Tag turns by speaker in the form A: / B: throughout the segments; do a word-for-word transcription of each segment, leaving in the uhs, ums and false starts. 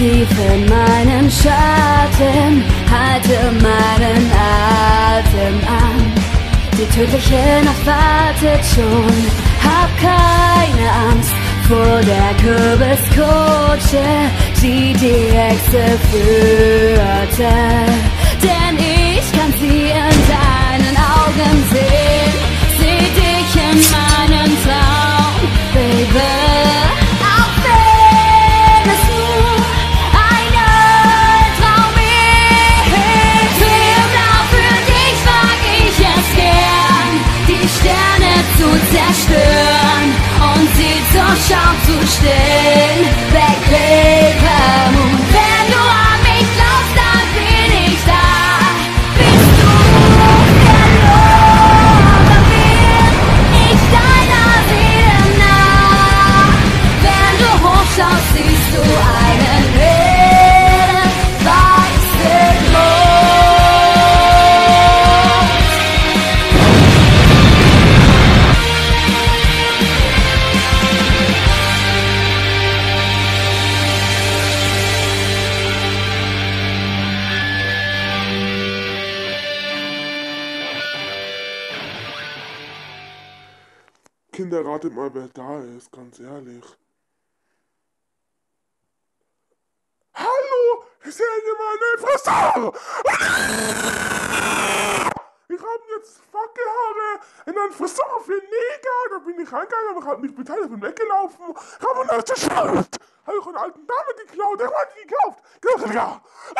A: tief in meinen Schatten, halte meinen Atem an. Die tödliche Nacht wartet schon, hab keine Angst vor der Kürbiskutsche, die die Hexe führte. Denn ich kann sie in deinen Augen sehen, seh dich in meinen Traum, Baby. Auch wenn es nur ein Traum ist. Genau für dich wag ich es gern, die Sterne zu zerstören und sie zur Schau zu stellen. Back Paper Moon. Wenn du an mich glaubst, dann bin ich da. Bist du verloren, dann bin ich deiner Seele nah. Wenn du hochschaust, siehst du einen weißen Mond.
B: Kinder, ratet mal, wer da ist, ganz ehrlich. Hallo, ich sehe meine Frisur. Ich habe jetzt Fackelhaare in einen Frisur für Neger. Da bin ich reingegangen, aber ich habe mich beteiligt und weggelaufen. Ich habe eine zerstört. Habe ich eine alte Dame geklaut, der hat die gekauft. Ja.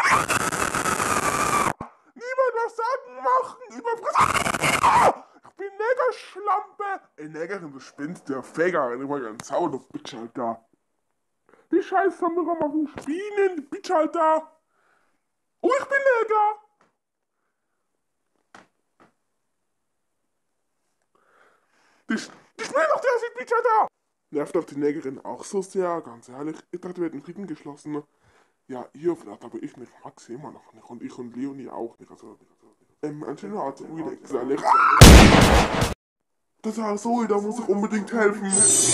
B: Niemand was sagen, machen, über Frisur. Ich bin Negerschlampe. Ey, Negerin, du spinnst, der Feger. Ich wollte einen Zaun auf Bitch, Alter. Die Scheiße haben wir auf den Spinnen, die Bitch, Alter. Oh, ich bin Neger. Die, die spinnen doch, der sieht Bitch, Alter. Nervt doch die Negerin auch so sehr, ganz ehrlich. Ich dachte, wir hätten Frieden geschlossen. Ja, ihr vielleicht, aber ich nicht. Max immer noch nicht. Und ich und Leonie auch nicht. Also, ähm, ein schöner Art, wieder ehrlich. Das war so, da muss ich unbedingt helfen.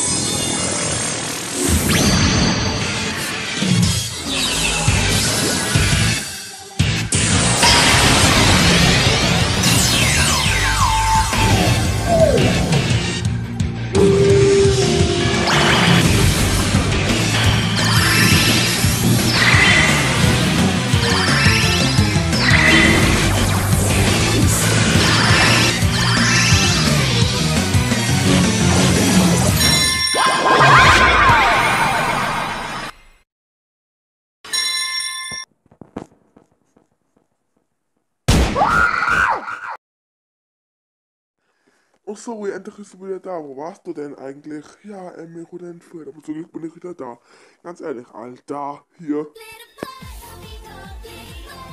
B: Oh sorry, endlich bist du wieder da. Wo warst du denn eigentlich? Ja, ähm, ich wurde entführt, aber zum Glück bin ich wieder da. Ganz ehrlich, Alter, hier.